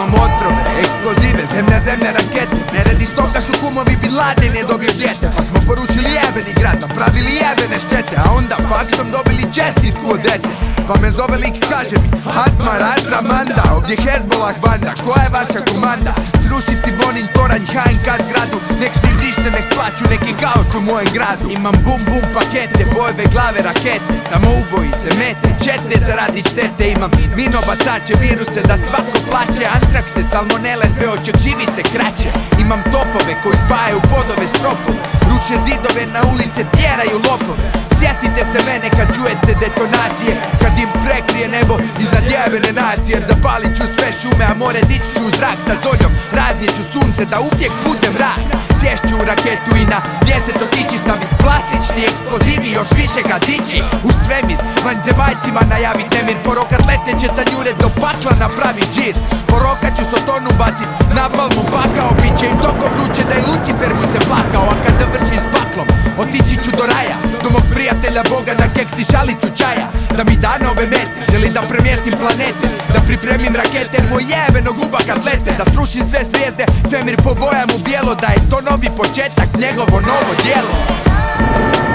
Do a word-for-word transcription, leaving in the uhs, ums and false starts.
Imam otrove, eksplozive, zemlja, zemlja, rakete. Neredi stoga su kumovi Bin Laden je dobio djete. Pa smo porušili jebeni grad, napravili jebene štete. A onda faksom dobili čestitku od dete. Pa me zove lik, kaže mi Hatma, Radra, Manda, ovdje Hezbollah banda. Koja je vaša komanda? Srušici, Bonin, Toranj, H N K zgradu. Nek svi vrište, nek plaću, neki kaos u mojem gradu. Imam bum bum pakete, bojeve glave rakete. Samo ubojice, mete, čete zaradi štete. Imam minobacače, viruse da svako plaće. Antrakse, salmonele, sve oček živi se kraće. Imam topove koji spajaju podove s tropove. Ruše zidove, na ulice tjeraju lopove. Sjetite se mene kad čujete detonacije, kad im prekrije nebo iznad jebene nacije. Jer zapalit ću sve šume, a more dići ću u zrak sa zoljom. Raznit ću sunce da uvijek bude mrak. Sješću u raketu i na mjesec otići, stavit plastični eksplozivi, još više ga dići u svemir. Vanzemaljcima najavit nemir, porokat leteće tanjure do pakla napravi džir. Porokat ću sotonu bacit, napalmu pakao, bit će im toko vruće da i Lucifer mu se plakao. A kad završi s paklom, otići ću do raja, do mog prijatelja Boga na keks i šalicu čaja. Da mi da nove mete, želi da premjestim planete, da pripremim rakete, jer moj jebeno guba kad lete. Da srušim sve zvijezde, svemir pobojam u bijelo, da je to novi početak, njegovo novo djelo.